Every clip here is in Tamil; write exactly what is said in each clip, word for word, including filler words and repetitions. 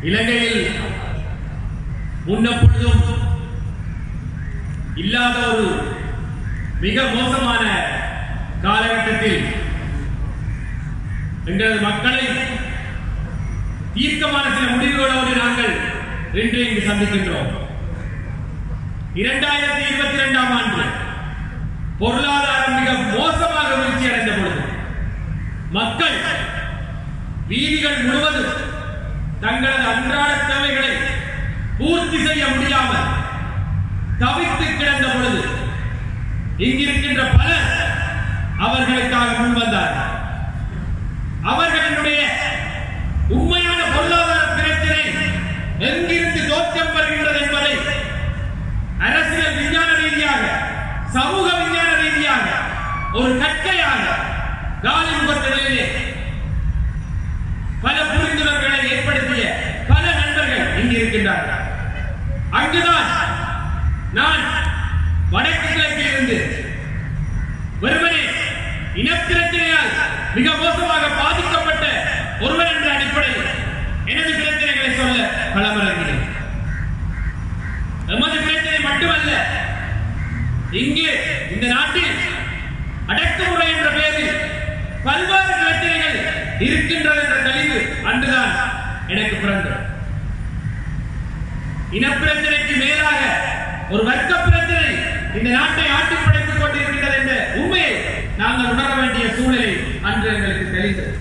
இலங்கையில் முன்னப்பொழுதும் இல்லாத ஒரு மிக மோசமான காலகட்டத்தில் எங்களது மக்களை தீர்க்கமான சில முடிவுகளோடு நாங்கள் இன்று இங்கு சந்திக்கின்றோம். இரண்டாயிரத்தி இருபத்தி இரண்டாம் ஆண்டு பொருளாதாரம் மிக மோசமாக வீழ்ச்சி அடைந்த பொழுது மக்கள் வீதிகள் முழுவதும் தங்களது அன்றாட தேவைகளை பூர்த்தி செய்ய முடியாமல் தவித்து கிடந்த பொழுது இங்கிருக்கின்ற பலர் அவர்களுக்காக முன்வந்தார்கள். அவர்களுடைய உண்மையான பொருளாதார பிரச்சனை எங்கிருந்து தோற்றம் வருகின்றது என்பதை அரசியல் விஞ்ஞான ரீதியாக சமூக விஞ்ஞான ரீதியாக ஒரு கற்கையாக காலிமுகத்திலே பல புரிந்துணர்வுகளை ஏற்படுத்திய பல நண்பர்கள் இங்கு இருக்கின்றார்கள். அங்குதான் நான் வடக்கு கிழக்கில் இருந்து ஒருவனே இனப்பிரச்சனையால் மிக மோசமாக பாதிக்கப்பட்ட ஒருவர் என்ற அடிப்படையில் எனது பிரச்சனைகளை சொல்ல களமிறங்கினேன். எமது பிரச்சனை மட்டுமல்ல, இங்கே இந்த நாட்டில் அடக்குமுறை என்ற பெயரில் பல்வேறு பிரச்சனைகள் இருக்கின்றது என்ற தெளிவு அன்றுதான் எனக்கு பிறந்தது. இனப்பிரச்சனைக்கு மேலாக ஒரு வர்க்க பிரச்சனை இந்த நாட்டை ஆட்டி படைத்துக் கொண்டிருக்கிறது என்ற உண்மையை நாங்கள் உணர வேண்டிய சூழ்நிலை அன்று எங்களுக்கு தெரிந்தது.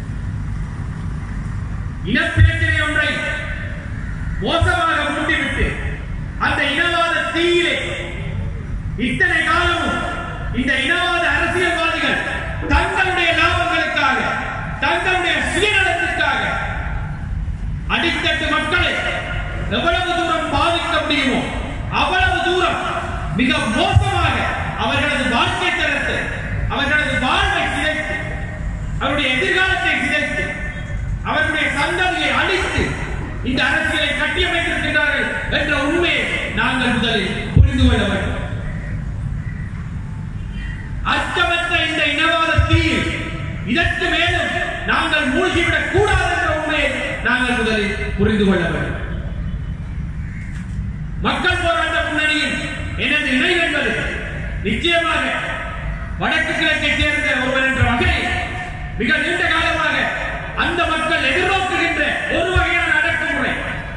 இனப்பிரச்சனை ஒன்றை மோசமாக மூட்டிவிட்டு அந்த இனவாத தீயிலே இத்தனை காலமும் இந்த இனவாத அரசியல்வாதிகள் தங்களுடைய லாபங்களுக்காக தங்களுடைய சுயநலத்திற்காக அடித்தட்டு மக்களை எவ்வளவு தூரம் பாதிக்க முடியுமோ அவ்வளவு தூரம் மிக மோசமாக அவர்களது வாழ்க்கை தரத்தை அவர்களது வாழ்வை சிதைத்து அவருடைய எதிர்காலத்தை சிதைத்து அவருடைய சந்ததியை அழித்து இந்த அரசியலை கட்டியமைத்திருக்கிறார்கள் என்ற உண்மையை நாங்கள் முதலில் புரிந்து கொள்ள வேண்டும். அச்சமற்ற இந்த இனவாத தீயில் இதற்கு மேலும் நாங்கள் மூழ்கிவிடக் கூடாது என்ற உண்மையை நாங்கள் முதலில் புரிந்து கொள்ள வேண்டும். மக்கள் போராட்ட முன்னணியின் எனது இணை என்பது நிச்சயமாக வடக்கு கிழக்கை சேர்ந்த ஒருவர் என்ற வகையில் மிக நீண்ட காலமாக அந்த மக்கள் எதிர்நோக்குகின்ற ஒரு வகையான அடக்குமுறை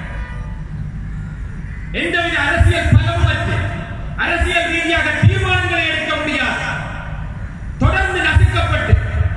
எந்தவித அரசியல் பலமற்று அரசியல் ரீதியாக தீர்மானங்களை எடுக்க முடியாது தொடர்ந்து நசுக்கப்பட்டு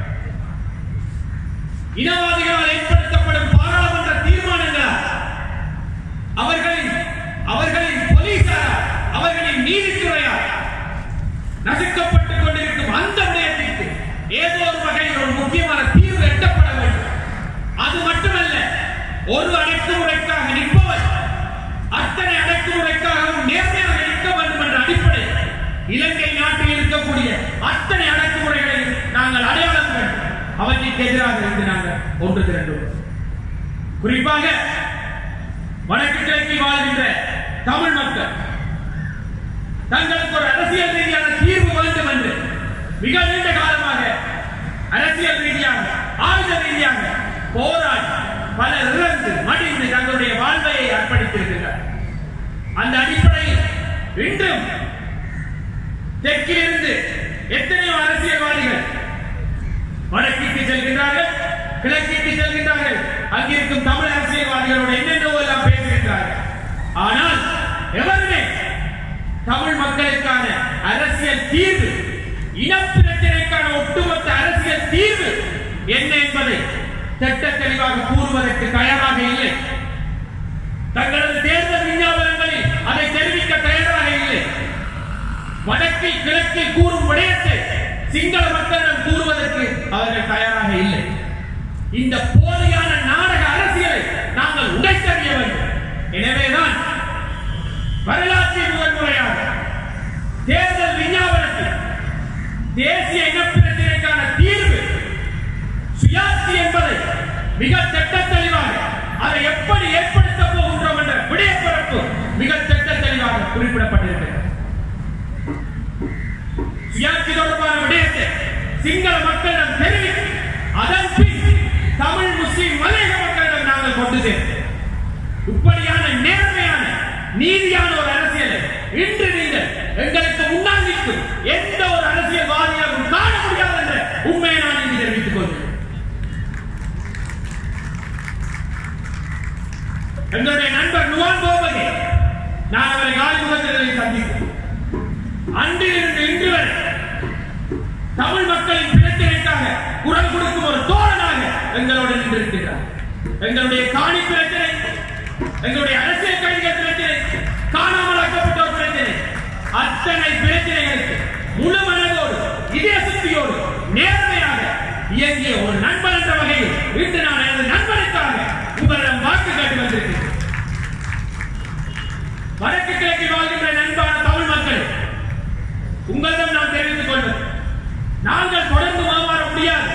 இனவாதிகளால் ஏற்படுத்தப்படும் பாராளுமன்ற தீர்மானங்களால் அவர்களின் அவர்களின் போலீசார் அவர்களின் நீதித்துறையால் நசுக்கப்பட்டுக் கொண்டிருக்கும் அந்த விடயத்திற்கு ஏதோ ஒரு வகையில் ஒரு முக்கியமான தீர்வு எட்டப்பட வேண்டும். அது மட்டுமல்ல, ஒரு அடக்குமுறைக்காக நிற்பவர் அத்தனை அடக்குமுறைக்காகவும் நேர்மையாக இருக்க வேண்டும் என்ற அடிப்படையில் இலங்கை நாட்டில் இருக்கக்கூடிய அத்தனை அடக்குமுறைகளை நாங்கள் அடையாளம் வேண்டும். அவற்றுக்கு எதிராக இருந்து நாங்கள் ஒன்று திரண்டுள்ளோம். குறிப்பாக வடக்கு கிழக்கில் வாழ்கின்ற தமிழ் மக்கள் தங்களுக்கு ஒரு அரசியல் ரீதியான தீர்வு வேண்டும் என்று மிக நீண்ட காலமாக அரசியல் ரீதியாக ஆயுத ரீதியாக போராடி பலர் இறந்து மடிந்து தங்களுடைய வாழ்வையை அர்ப்பணித்திருக்கிறார். அந்த அடிப்படையில் இன்றும் தெற்கிலிருந்து எத்தனையோ அரசியல்வாதிகள் வடக்கிற்கு செல்கின்றார்கள், கிழக்கிற்கு செல்கின்றார்கள், அங்கிருக்கும் தமிழ் அரசியல்வாதிகளோடு என்னென்னவோ எல்லாம் பேசுகின்றார்கள். ஆனால் எவருமே தமிழ் மக்களுக்கான அரசியல் தீர்வு இனப்பிரச்சனைக்கான ஒட்டுமொத்த அரசியல் தீர்வு என்ன என்பதை திட்ட தெளிவாக கூறுவதற்கு தயாராக இல்லை. தங்களது தேர்தல் விஞ்ஞாபனங்களில் அதை தெரிவிக்க தயாராக இல்லை. வடக்கில் கிழக்கில் கூறும் விடயத்தை சிங்கள மக்களிடம் கூறுவதற்கு அவர்கள் தயாராக இல்லை. இந்த போலியான நாடக அரசியலை நாங்கள் உடைத்தறிய வேண்டும். எனவேதான் வரலாற்றின் முதல் முறையாக தேர்தல் விஞ்ஞாபனத்தில் தேசிய இனப்பிரச்சனைக்கான தீர்வு சுயாட்சி என்பதை மிக திட்ட தெளிவாக அதை எப்படி ஏற்படுத்த போகின்றோம் என்ற விடயப்பரப்பு மிக திட்ட தெளிவாக குறிப்பிடப்பட்டிருக்கிறது. சுயாட்சி தொடர்பான விடயத்தை சிங்கள மக்களிடம் தெரிவித்து அதன் பின் தமிழ் முஸ்லிம் இப்படியான நேர்மையான நீதியான ஒரு அரசியலை இன்று நீங்கள் எங்களுக்கு முன்னால் நிற்கும் எந்த ஒரு அரசியல்வாதியாகவும் காண முடியாது என்ற உண்மையை நான் இங்கு தெரிவித்துக் கொள்கிறேன். எங்களுடைய நண்பர் நுவான் கோபகே, நான் அவரை காலிமுகத்தினரை சந்தித்தேன். அன்றிலிருந்து இன்று வரை தமிழ் மக்களின் பிரச்சனைக்காக குரல் கொடுக்கும் ஒரு தோழனாக எங்களோடு நின்றிருக்கிறார். எங்களுடைய காணி பிரச்சனை, எங்களுடைய அரசியல் கைதிகள் பிரச்சனை, காணாமல் ஆக்கப்பட்டோர் பிரச்சனை, அத்தனை பிரச்சனைகளுக்கு முழு மனதோடு இதய சுத்தியோடு நேர்மையாக இயங்கிய ஒரு நண்பன் என்ற வகையில் இன்று நான் எனது நண்பனுக்காக உங்களிடம் வாக்கு கேட்டு வந்திருக்கிறேன். வடக்கு கிழக்கில் வாழ்கின்ற நண்பான தமிழ் மக்கள், உங்களிடம் நான் தெரிவித்துக் கொள்வது, நாங்கள் தொடர்ந்து மாற முடியாது.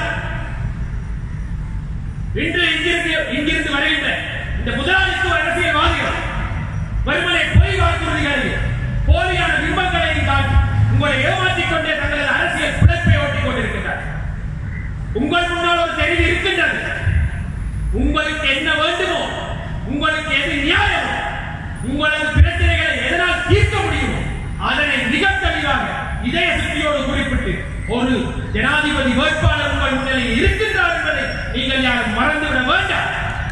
இன்று இங்கிருந்து இங்கிருந்து வருகின்ற இந்த முதலாளித்துவ அரசியல்வாதிகள் வெறுமனை பொய் வாக்குறுதிகளை போலியான பிம்பங்களை காட்டி உங்களை ஏமாற்றிக் கொண்டே தங்களது அரசியல் பிழைப்பை ஓட்டிக் கொண்டிருக்கின்றனர். உங்கள் முன்னால் ஒரு தெரிவு இருக்கின்றது. உங்களுக்கு என்ன வேண்டுமோ, உங்களுக்கு எது நியாயமோ, உங்களது பிரச்சனைகளை எதனால் தீர்க்க முடியுமோ அதனை மிக தெளிவாக இதய சக்தியோடு குறிப்பிட்டு ஒரு ஜனாதிபதி வேட்பாளர் உங்கள் முன்னிலையில் இருக்கின்றார் என்பதை நீங்கள் யாரும் மறந்துவிட வேண்டாம்.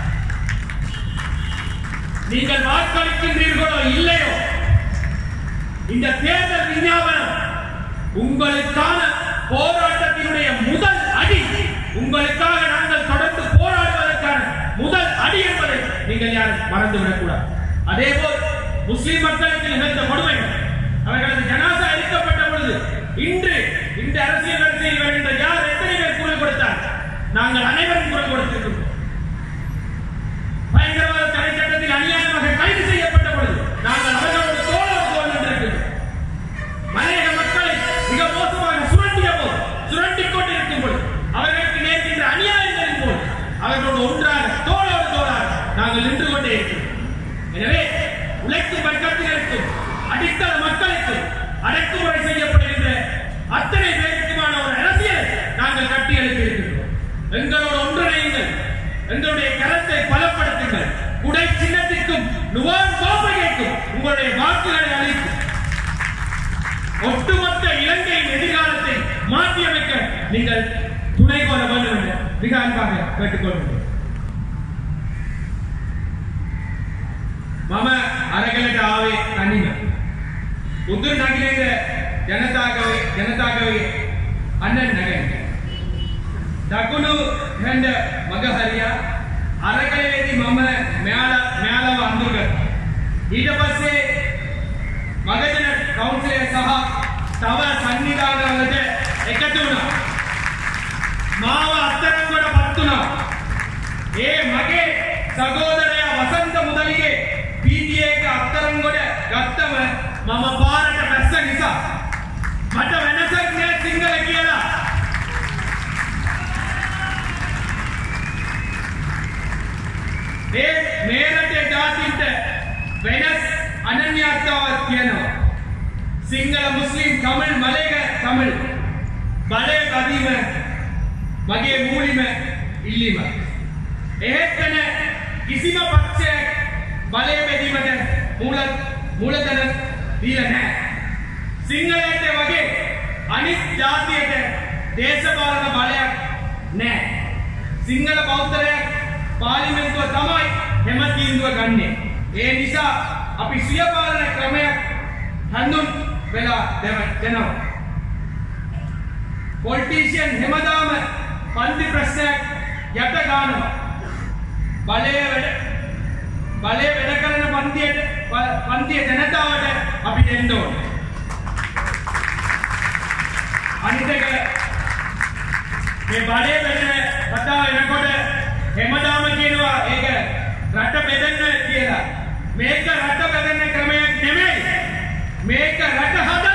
நீங்கள் வாக்களிக்கின்றீர்களோ இல்லையோ, இந்த தேர்தல் விஞ்ஞாபனம் உங்களுக்கான போராட்டத்தினுடைய முதல் அடி, உங்களுக்காக நாங்கள் தொடர்ந்து போராடுவதற்கான முதல் அடி என்பதை நீங்கள் யாரும் மறந்துவிடக் கூடாது. அதேபோல் முஸ்லிம் மக்களுக்கு நிகழ்ந்த கொடுமைகள், அவர்களது ஜனாசா அளிக்கப்பட்ட பொழுது இன்று இந்த அரசியல் வரிசையில் வருகின்ற யார் எத்தனை பேர் குரல் கொடுத்தார்? நாங்கள் அனைவரும் குரல் கொடுத்திருக்கிறோம். பயங்கரவாத தடை சட்டத்தில் அநியாயமாக கைது செய்யப்பட்ட பொழுது நாங்கள் அவர்களோடு தோளோடு தோள் நின்றிருக்கிறோம். மலையக மக்களை மிக மோசமாக சுரண்டிய போது, சுரண்டிக் கொண்டிருக்கும் போது, அவர்களுக்கு நேர்கின்ற அநியாயங்களின் போது அவர்களோடு ஒன்றாக தோளோடு தோளாக நாங்கள் நின்று கொண்டே இருக்கிறோம். எனவே உழைக்கும் வர்க்கத்தினருக்கும் அடித்தள மக்களுக்கும் அடக்குமுறை செய்யப்படுகின்ற அத்தனை பேருக்குமான ஒரு அரசியலை நாங்கள் கட்டி எழுப்பி இருக்கின்றோம். எங்களோடு ஒன்றிணையுங்கள், எங்களுடைய கரத்தை பலப்படுத்துங்கள். குடை சின்னத்திற்கும் நுவான் கோபகைக்கும் உங்களுடைய வாக்குகளை அளித்து ஒட்டுமொத்த இலங்கையின் எதிர்காலத்தை மாற்றியமைக்க நீங்கள் துணை கோர வேண்டும் என்று மிக அன்பாக கேட்டுக்கொள்கிறேன். මම අරගලට ආවේ තනියම. උතුරු නගරයේ ජනතාවගේ ජනතාවගේ අන්නන් නගරේ. දකුණු හන්ද මගහරියා අරගලේදී මම මෙයාලා මෙයාලව අඳුරගත්තා. ඊට පස්සේ මගජන කවුන්සිලය සහ තව සංවිධානවලට එකතු වුණා. මාව අත්තරංගොඩ පත් වුණා. ඒ මගේ සහෝදරයා වසන්ත මුදලිගේ පීටිඑක අත්තරංගොඩ ගත්තම මම පාරට බැස්ස නිසා මට වෙනසක් නෑ සිංහල කියලා. ඒ මේ රටේ ජාතින්ට වෙනස් අනන්‍යතාවක් තියෙනවා. සිංහල මුස්ලිම් තමිழ் මලේක තමිழ் බලය බදීම මගේ මූලිම ඉල්ලීම. එහෙත් කිසිම පක්ෂයක් බලය බෙදීමට මූල මූලධන දීලා නැහැ. සිංහලයට වගේ අනිත් ජාතියට දේශපාලන බලයක් නැහැ. සිංහල බෞද්ධරයක් පාර්ලිමේන්තුව තමයි හැම තීන්දුව ගන්නෙ. ඒ නිසා අපි සිය පාලන ක්‍රමයක් හඳුන් වෙලා දෙනවා. පොලිටිෂියන් හැමදාම පන්ති ප්‍රශ්නයක් යට ගන්නවා. බලය වැඩ බලය වැඩ කරන පන්තියට පන්තිය ජනතාවට අපි දෙන්න ඕනේ. අනිත් එක මේ බලය බෙදෙන කතාව එනකොට හැමදාම කියනවා ඒක රට බෙදන්න කියලා. මේක රට බෙදන්න ක්‍රමයක් නෙමෙයි. මේක රට හද